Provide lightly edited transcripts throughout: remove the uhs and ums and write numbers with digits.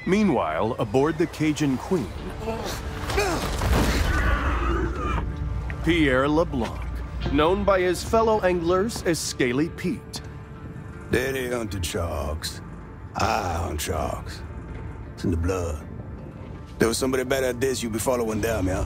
Meanwhile, aboard the Cajun Queen, Pierre LeBlanc, known by his fellow anglers as Scaly Pete. Daddy hunted sharks. I hunt sharks. It's in the blood. There was somebody better at this, you be following them, yeah?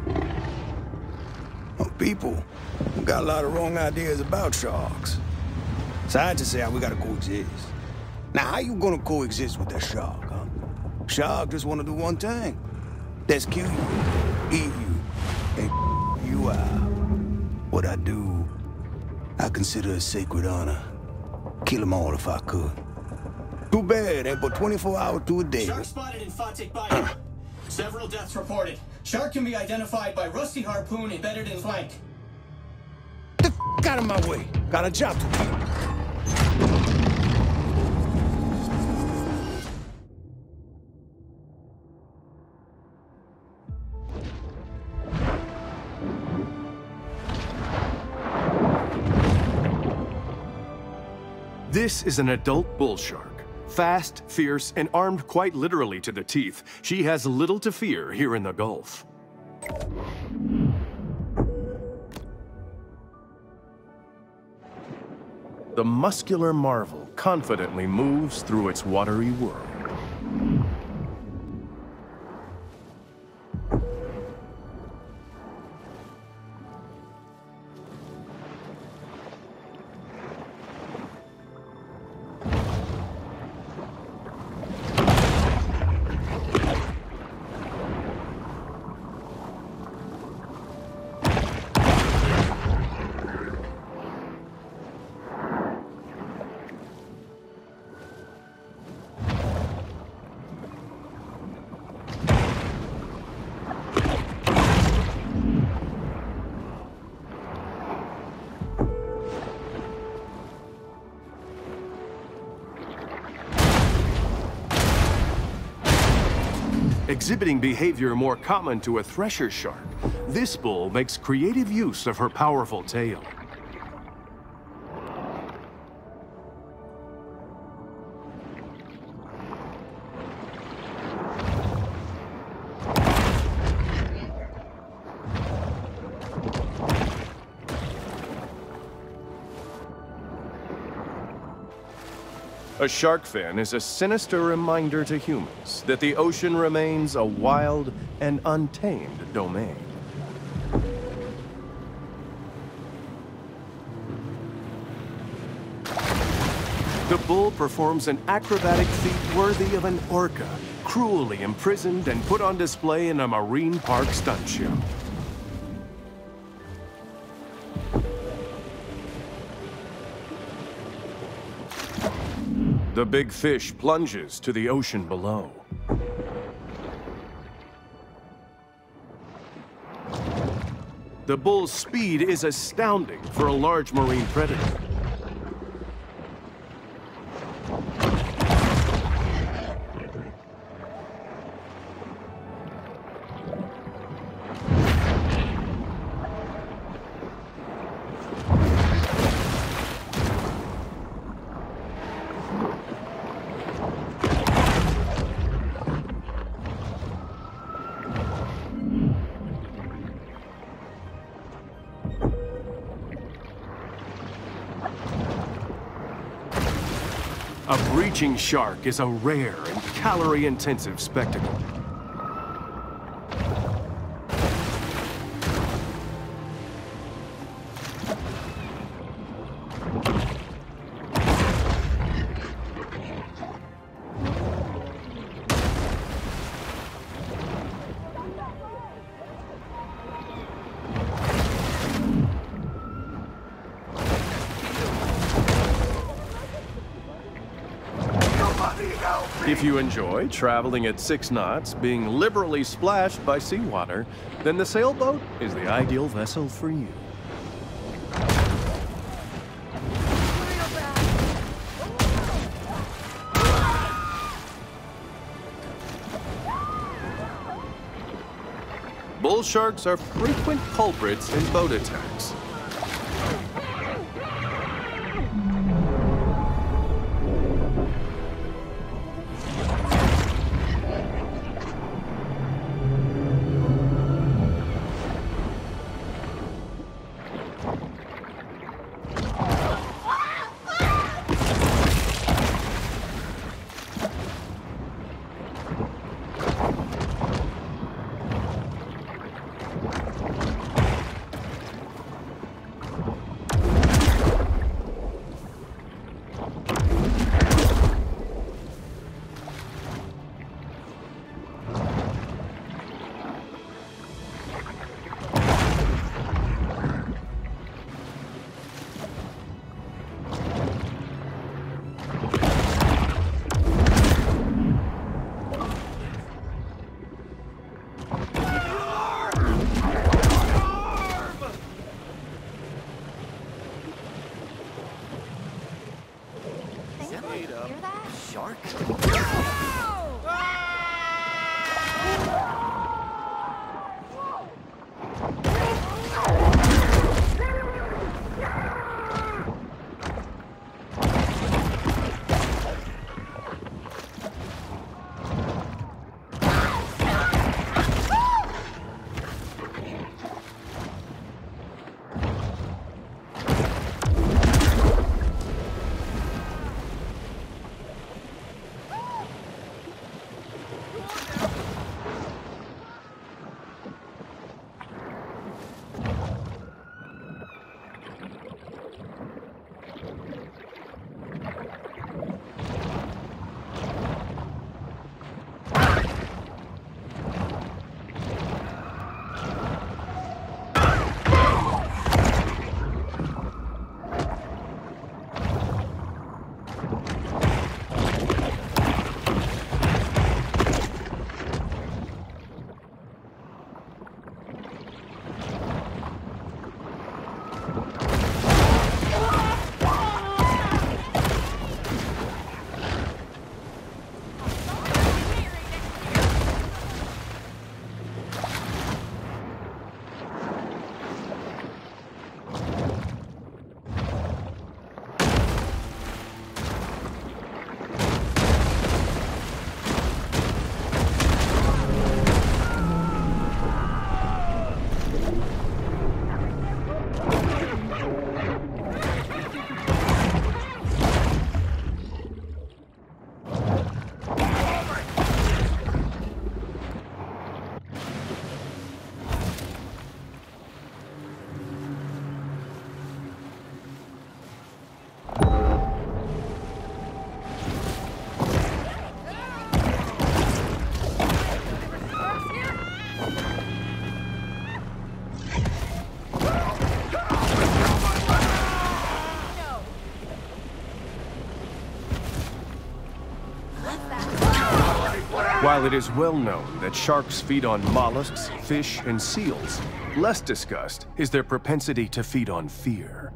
Well, people got a lot of wrong ideas about sharks. Scientists say we gotta coexist. Now, how you gonna coexist with that shark, huh? Shark just wanna do one thing. That's kill you, eat you, and you out. What I do, I consider a sacred honor. Kill them all if I could. Too bad, ain't but 24 hours to a day. Shark spotted in Fatik Bayou. Several deaths reported. Shark can be identified by rusty harpoon embedded in flank. Get the out of my way. Got a job to do. This is an adult bull shark. Fast, fierce, and armed quite literally to the teeth, she has little to fear here in the Gulf. The muscular marvel confidently moves through its watery world. Exhibiting behavior more common to a thresher shark, this bull makes creative use of her powerful tail. A shark fin is a sinister reminder to humans that the ocean remains a wild and untamed domain. The bull performs an acrobatic feat worthy of an orca, cruelly imprisoned and put on display in a marine park stunt show. The big fish plunges to the ocean below. The bull's speed is astounding for a large marine predator. A breaching shark is a rare and calorie-intensive spectacle. If you enjoy traveling at 6 knots, being liberally splashed by seawater, then the sailboat is the ideal vessel for you. Bull sharks are frequent culprits in boat attacks. While it is well known that sharks feed on mollusks, fish, and seals, less discussed is their propensity to feed on fear.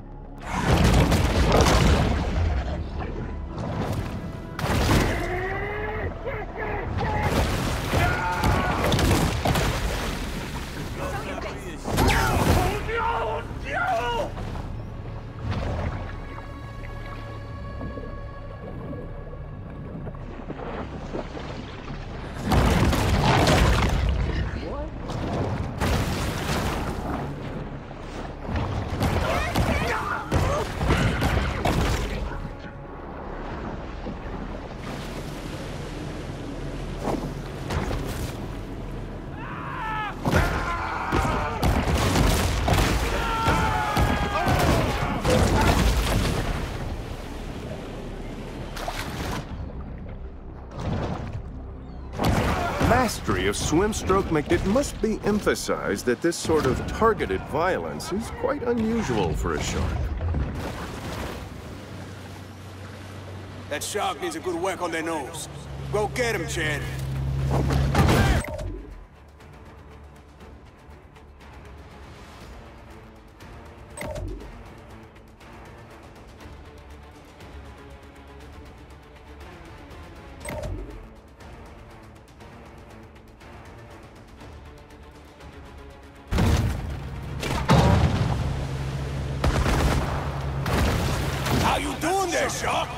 Mastery of swim stroke it must be emphasized that this sort of targeted violence is quite unusual for a shark. That shark needs a good whack on their nose. Go get him, Chad. How you doing there, shark?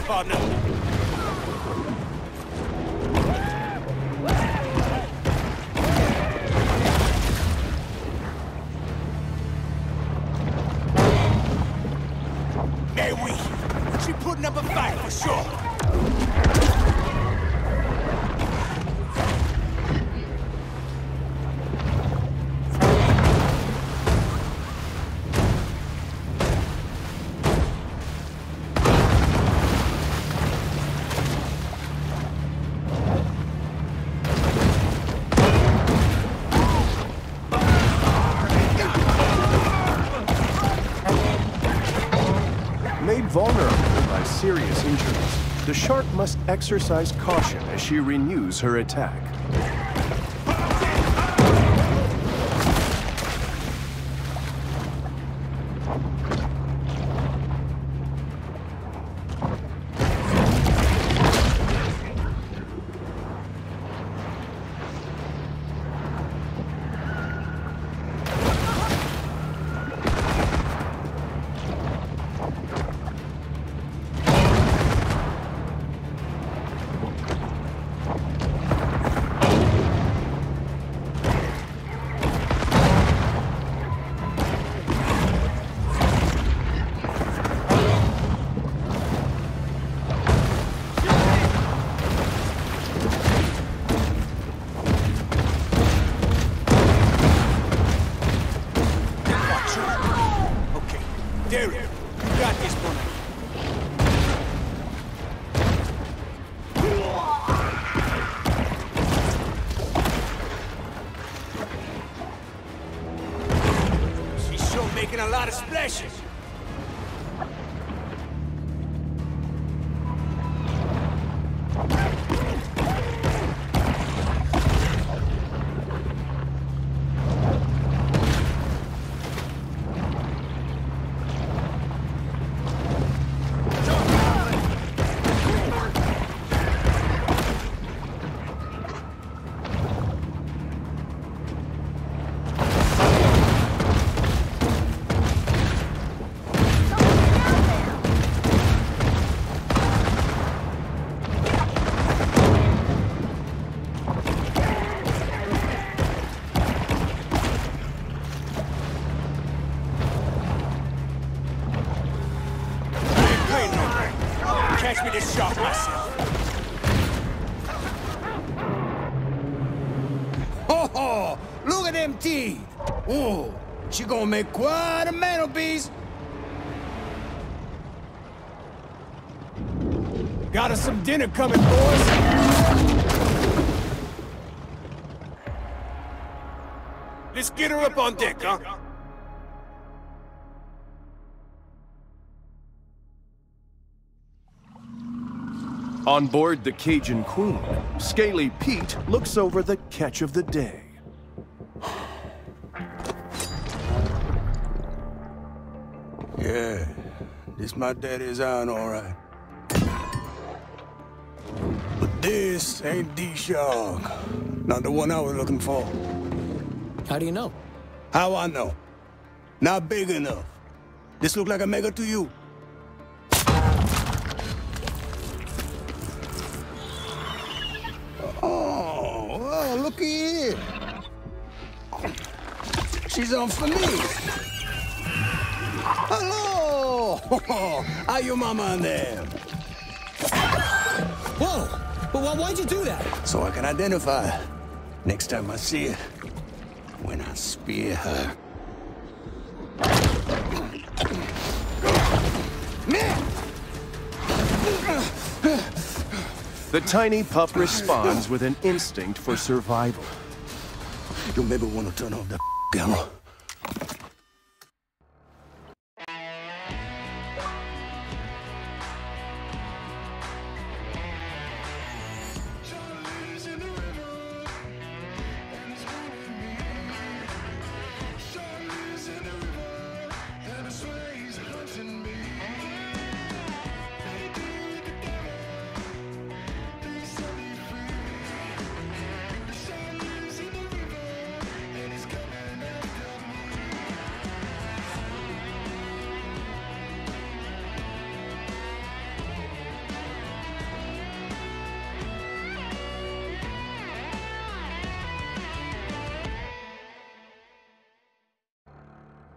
partner. Hey, she putting up a fight for sure. Made vulnerable by serious injuries, the shark must exercise caution as she renews her attack. Making a lot of splashes. Catch me this shot myself. Oh, look at them teeth. Oh, she gonna make quite a mantelpiece. Got us some dinner coming, boys. Let's get her up on deck, huh? On board the Cajun Queen, Scaly Pete looks over the catch of the day. Yeah, this my daddy's iron, all right. But this ain't the shark. Not the one I was looking for. How do you know? How I know? Not big enough. This look like a mega to you? Oh, well, looky here. She's on for me. Hello! How your mama and them? Whoa! But why'd you do that? So I can identify her next time I see her. When I spear her. The tiny pup responds with an instinct for survival. You maybe want to turn off the camera.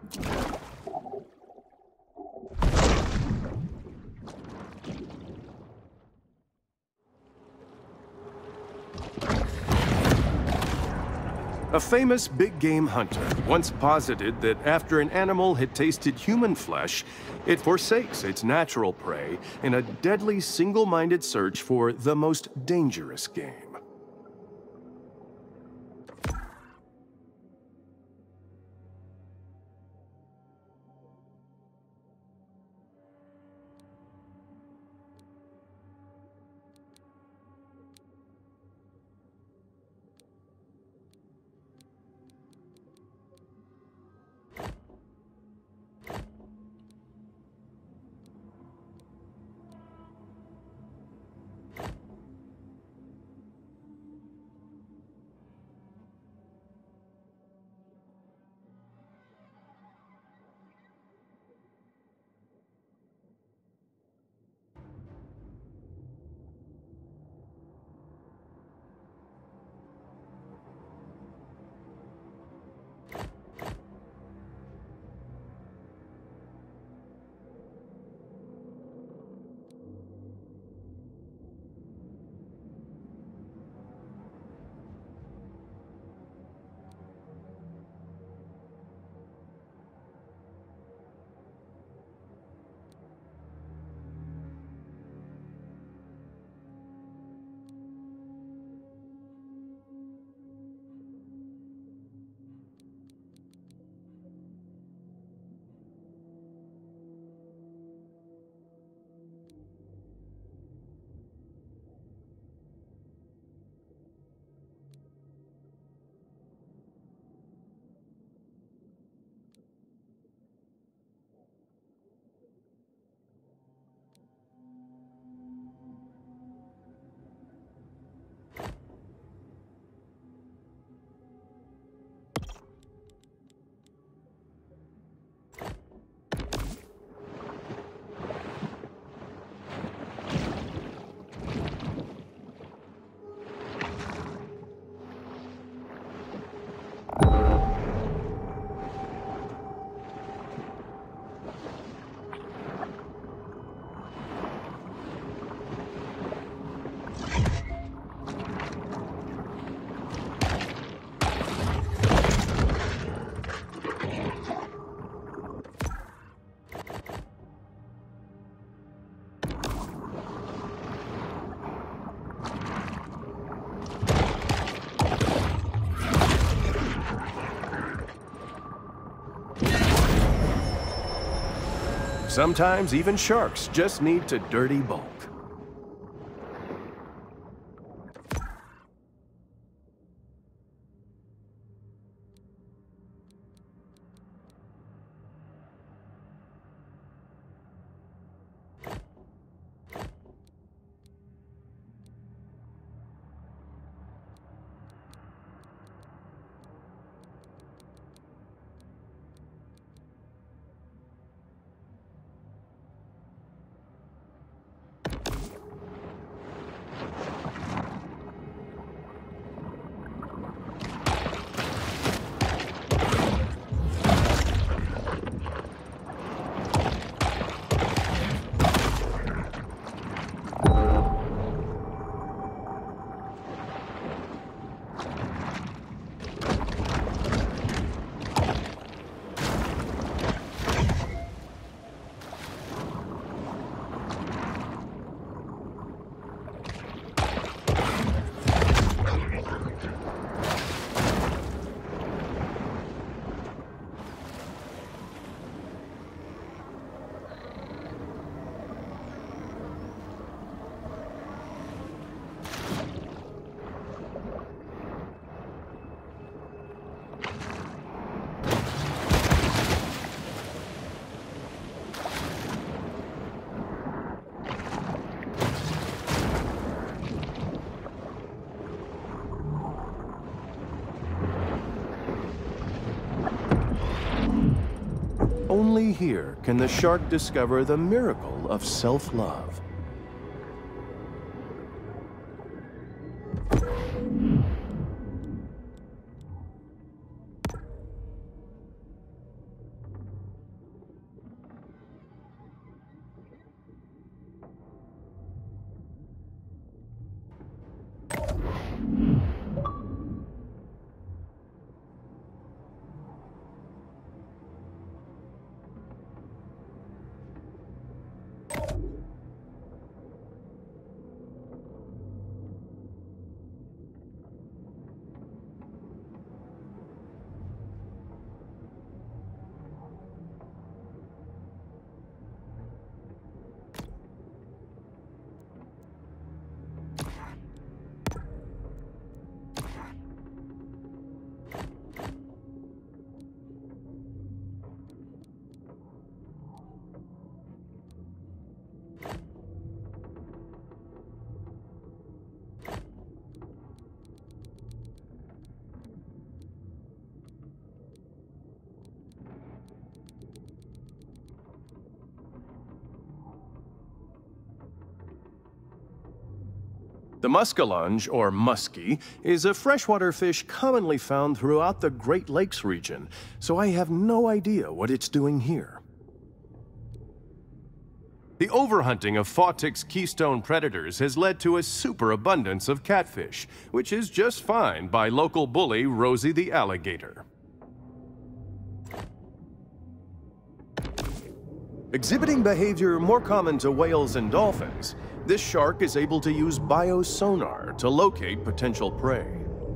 A famous big game hunter once posited that after an animal had tasted human flesh, it forsakes its natural prey in a deadly single-minded search for the most dangerous game. Sometimes even sharks just need to dirty bulk. Only here can the shark discover the miracle of self-love. The muskellunge, or muskie, is a freshwater fish commonly found throughout the Great Lakes region, so I have no idea what it's doing here. The overhunting of Fawtick's keystone predators has led to a superabundance of catfish, which is just fine by local bully Rosie the alligator. Exhibiting behavior more common to whales and dolphins, this shark is able to use biosonar to locate potential prey.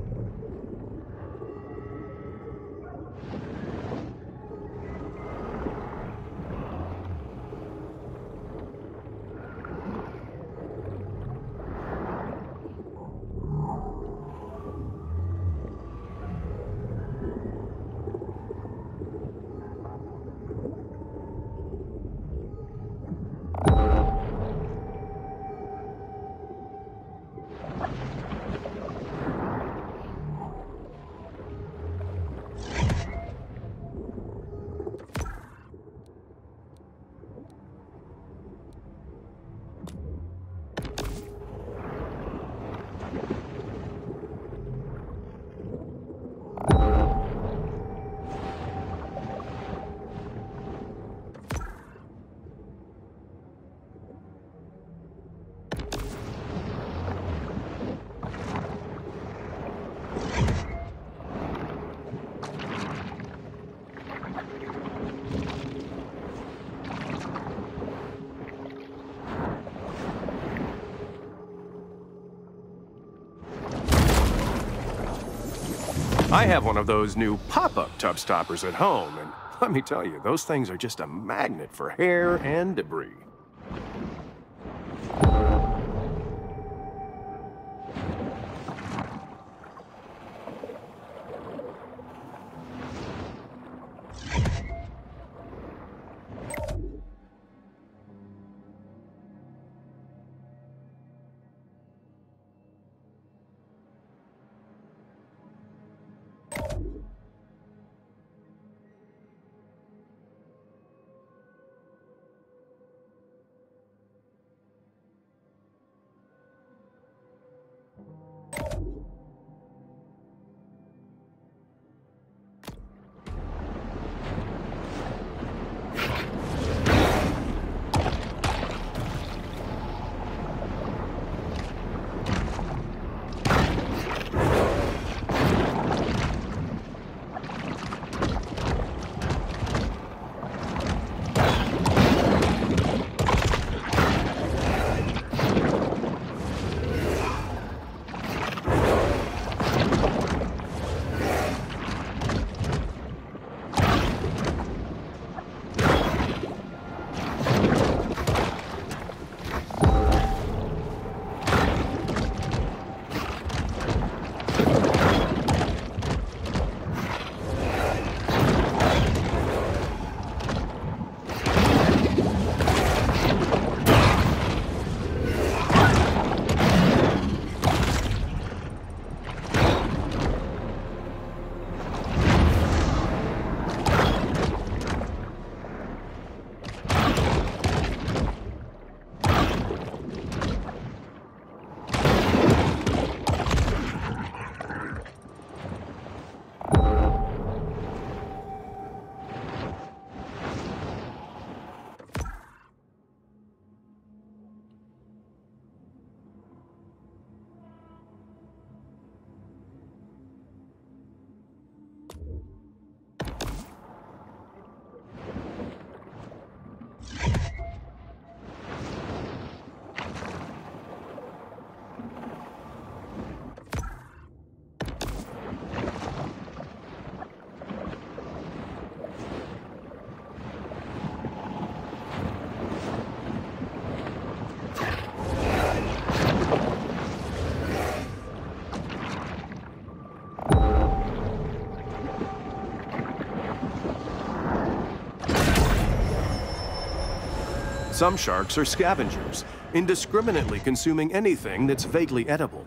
I have one of those new pop-up tub stoppers at home, and let me tell you, those things are just a magnet for hair and debris. Some sharks are scavengers, indiscriminately consuming anything that's vaguely edible.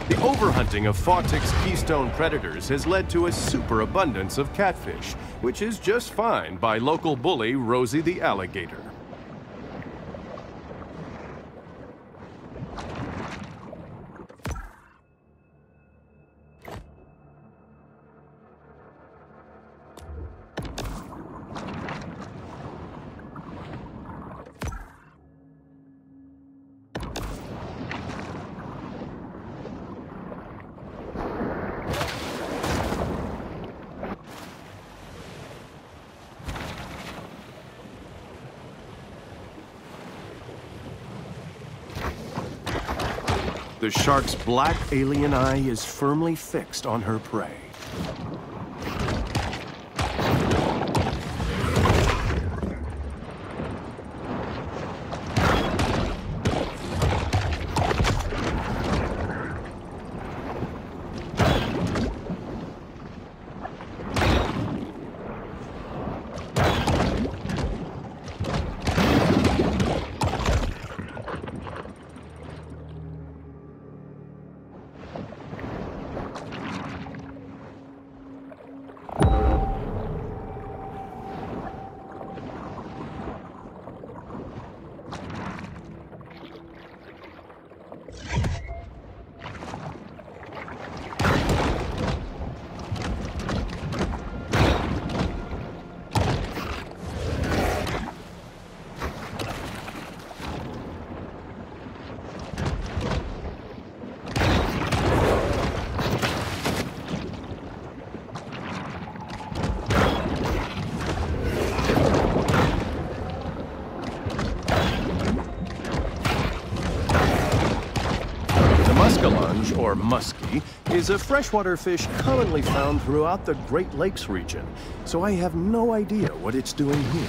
The overhunting of Fawtick's keystone predators has led to a superabundance of catfish, which is just fine by local bully Rosie the alligator. The shark's black alien eye is firmly fixed on her prey. Or muskie, is a freshwater fish commonly found throughout the Great Lakes region, so I have no idea what it's doing here.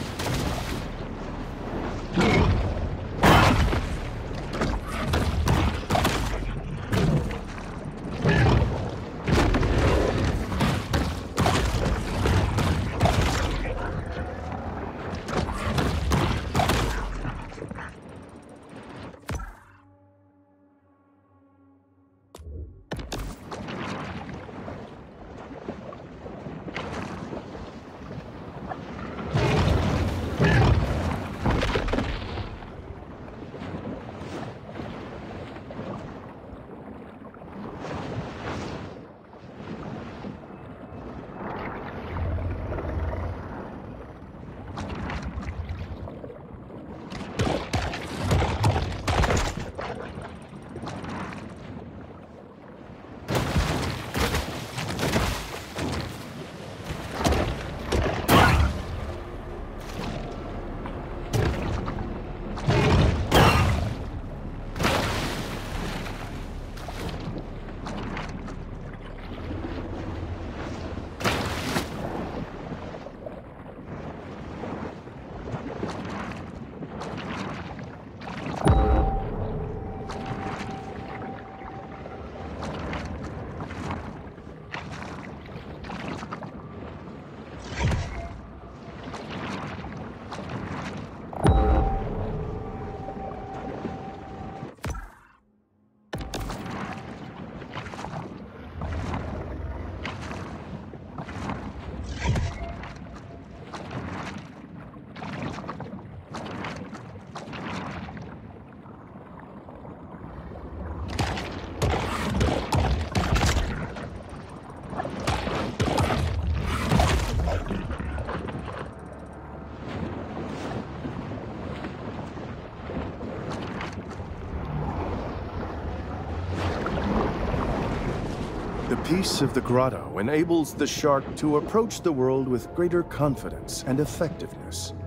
The peace of the grotto enables the shark to approach the world with greater confidence and effectiveness.